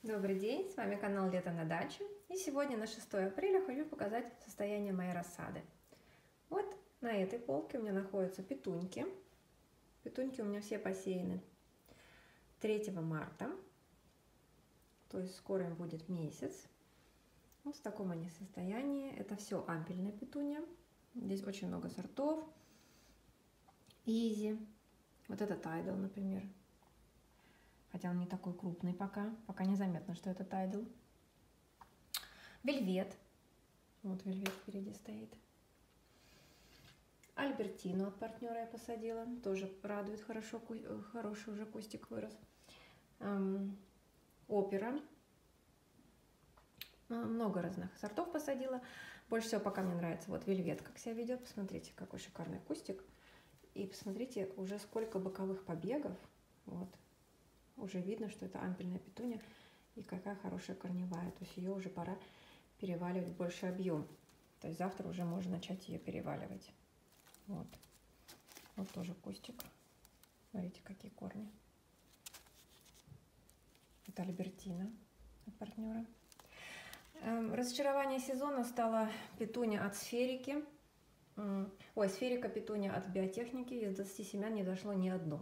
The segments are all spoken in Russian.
Добрый день, с вами канал Лето на даче, и сегодня на 6 апреля хочу показать состояние моей рассады. Вот на этой полке у меня находятся петуньки. Петуньки у меня все посеяны 3 марта, то есть скоро им будет месяц. Вот в таком они состоянии. Это все ампельная петуния. Здесь очень много сортов. Изи. Вот это Тайдл, например. Хотя он не такой крупный пока незаметно, что это Тайдл. Вельвет. Вот Вельвет впереди стоит. Альбертину от партнера я посадила. Тоже радует, хороший уже кустик вырос. Опера. Много разных сортов посадила. Больше всего пока мне нравится вот Вельвет, как себя ведет. Посмотрите, какой шикарный кустик. И посмотрите, уже сколько боковых побегов. Вот. Уже видно, что это ампельная петуния, и какая хорошая корневая. То есть ее уже пора переваливать в больший объем. То есть завтра уже можно начать ее переваливать. Вот. Вот тоже кустик. Смотрите, какие корни. Это Альбертина от партнера. Разочарование сезона стала петуния от Сферики. Ой, Сферика петуния от Биотехники. Из 20 семян не дошло ни одно.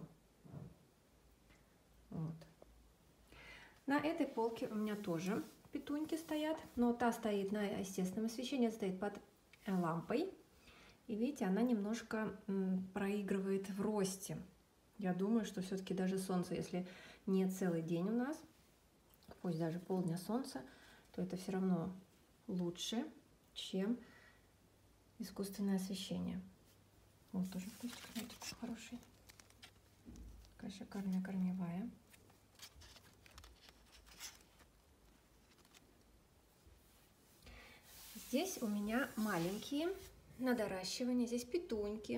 Вот. На этой полке у меня тоже петуньки стоят, но та стоит на естественном освещении, стоит под лампой. И видите, она немножко проигрывает в росте. Я думаю, что все-таки даже солнце, если не целый день у нас, пусть даже полдня солнца, то это все равно лучше, чем искусственное освещение. Вот тоже кустик, смотрите, хороший. Такая шикарная корневая. Здесь у меня маленькие на доращивание. Здесь петуньки.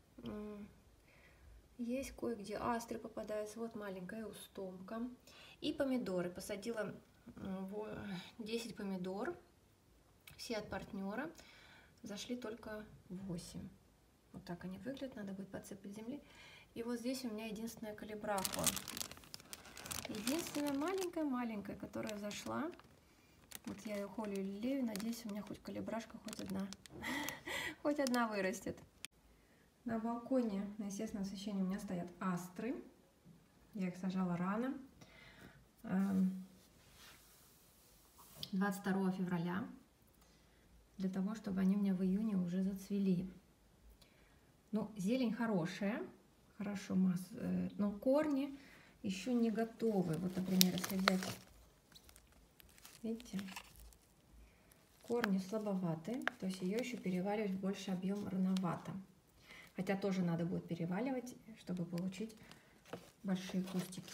Есть кое-где астры попадаются. Вот маленькая устомка. И помидоры. Посадила 10 помидор. Все от партнера. Зашли только 8. Вот так они выглядят. Надо будет подсыпать земли. И вот здесь у меня единственная калибрахуа. Единственная маленькая, которая зашла. Вот я ее холю и лелею. Надеюсь, у меня хоть калибрашка, хоть одна вырастет. На балконе на естественном освещении у меня стоят астры. Я их сажала рано. 22 февраля. Для того, чтобы они у меня в июне уже зацвели. Ну, зелень хорошая. Хорошо, но корни еще не готовы. Вот, например, если взять... Видите, корни слабоватые, то есть ее еще переваливать в больший объем рановато. Хотя тоже надо будет переваливать, чтобы получить большие кустики.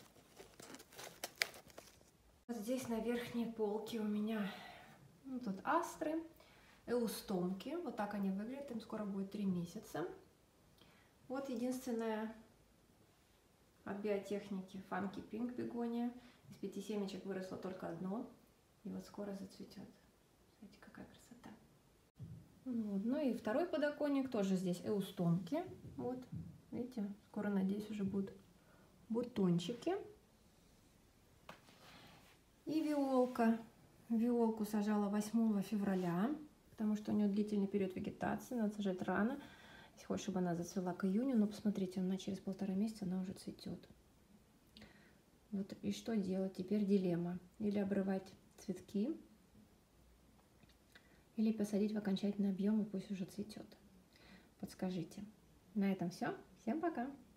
Вот здесь на верхней полке у меня тут астры, эустомки. Вот так они выглядят, им скоро будет 3 месяца. Вот единственная от Биотехники Funky Pink бегония. Из 5 семечек выросло только одно. И вот скоро зацветет. Смотрите, какая красота. Вот. Ну и второй подоконник. Тоже здесь эустомки. Вот. Видите, скоро, надеюсь, уже будут бутончики. И виолка. Виолку сажала 8 февраля. Потому что у нее длительный период вегетации. Надо сажать рано. Если хочешь, чтобы она зацвела к июню. Но посмотрите, она через 1,5 месяца она уже цветет. Вот и что делать? Теперь дилемма. Или обрывать цветки, или посадить в окончательный объем и пусть уже цветет. Подскажите. На этом все. Всем пока!